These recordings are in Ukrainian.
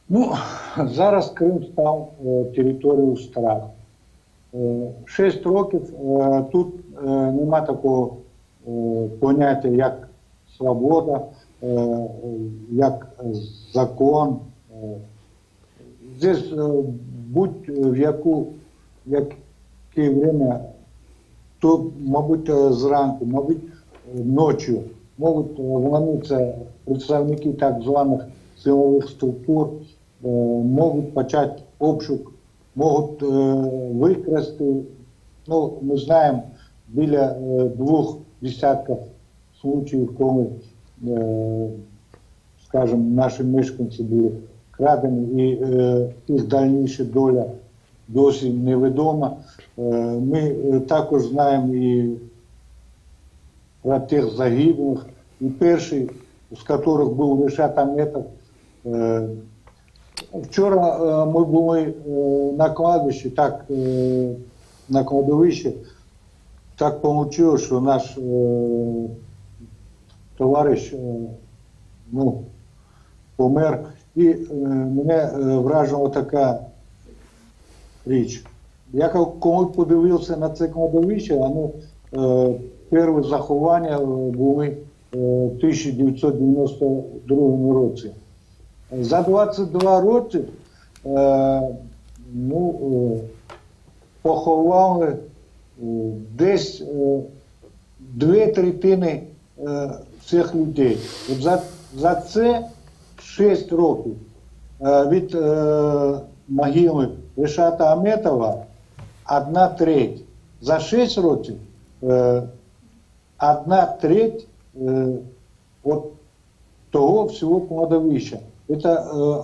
Ну, зараз Крим став територією страху. 6 років тут нема такого поняття, як свобода, як закон. Здесь будь-в яке время, то, мабуть, зранку, мабуть, ночі можуть вломитися представники так званих силових структур, можуть почати обшук, можуть викрасти. Ну, ми знаємо, біля 2 десятків случаїв, коли, скажімо, наші мешканці були крадені, і їх дальніша доля досі невідома. Ми також знаємо і про тих загиблих, і перший, з яких був Ришат Аметов. Вчора ми були на кладбищі, на кладовищі. Так вийшло, що наш товариш помер. І мене вражила така річ. Я коли подивився на це кладовище, перші заховання були в 1992 році. За 22 роки поховали десь 2/3 цих людей. От за це 6 років від могили Ришата Аметова 1/3. За 6 років 1/3 от того всього кладовища. Это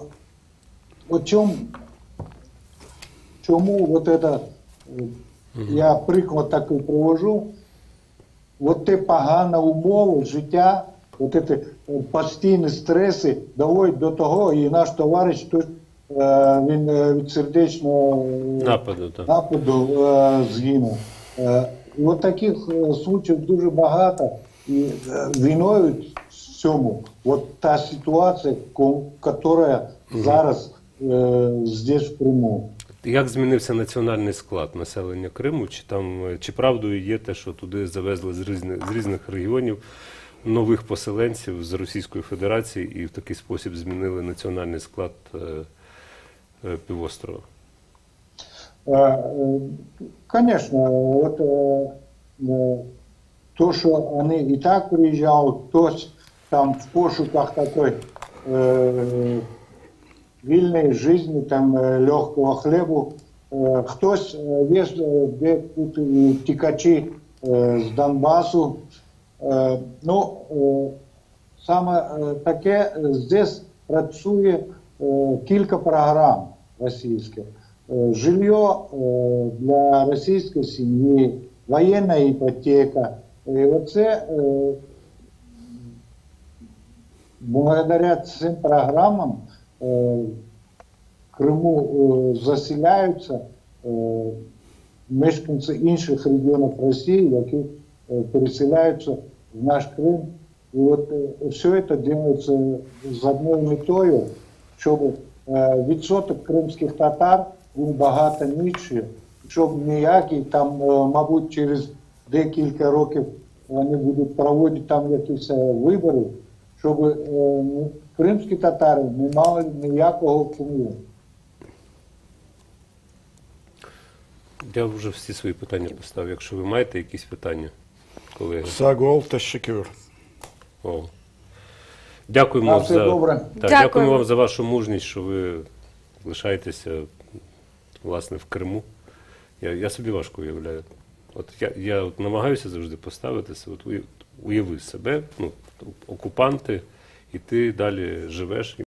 чому вот это, я приклад такий привожу, от те погані умови життя, от ці постійні стреси доводять до того, і наш товариш тут, він від сердечного нападу згинув. І от таких случаїв дуже багато, і виною цьому от та ситуація, яка зараз здесь в Криму. Як змінився національний склад населення Криму? Чи правдою є те, що туди завезли з різних регіонів нових поселенців з Російської Федерації і в такий спосіб змінили національний склад півострова? Конечно, вот то, что они и так приезжают, хтось там в пошуках такой вільної жизни, там легкого хлебу, хтось весь, де тут тікачі з Донбасу. Ну, саме таке, здесь працює кілька програм російських. Жилье для російської сім'ї, воєнна іпотека. І оце, благодаря цим програмам, в Криму заселяються мешканці інших регіонів Росії, які переселяються в наш Крим. І от все це робиться з одною метою, щоб відсоток кримських татар був багато нижчий, щоб ніякі там, мабуть, через декілька років вони будуть проводити там якісь вибори, щоб кримські татари не мали ніякого впливу. Я вже всі свої питання поставив. Якщо ви маєте якісь питання, колеги. Сагол Тащакюр. Дякуємо Дякуємо вам за вашу мужність, що ви лишаєтеся, власне, в Криму. Я собі важко уявляю. От я намагаюся завжди поставитися, уяви себе, окупанти, і ти далі живеш.